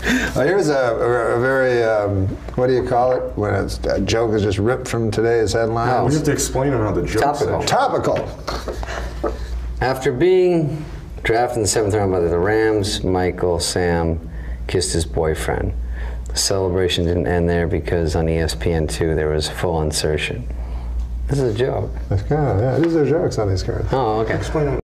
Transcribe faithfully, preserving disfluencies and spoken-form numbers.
Well, here's a, a, a very, um, what do you call it? When it's, a joke is just ripped from today's headlines. Oh, we have to explain how the joke Topical. Topical. After being drafted in the seventh round by the Rams, Michael Sam kissed his boyfriend. The celebration didn't end there because on E S P N two there was a full insertion. This is a joke. That's kind of, yeah, these are jokes on these cards. Oh, okay. Explain